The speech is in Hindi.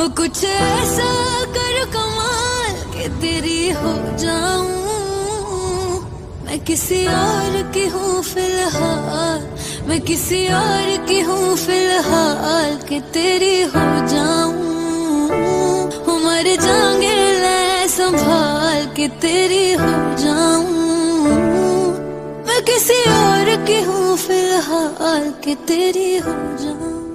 वो कुछ ऐसा कर कमाल के तेरी हो जाऊं। मैं किसी और की हूँ फिलहाल, मैं किसी और की हूँ फिलहाल के तेरी हो जाऊं। मर जाऊंगे ले संभाल के तेरी हो जाऊं। मैं किसी और की हूँ फिलहाल के तेरी हो जाऊं।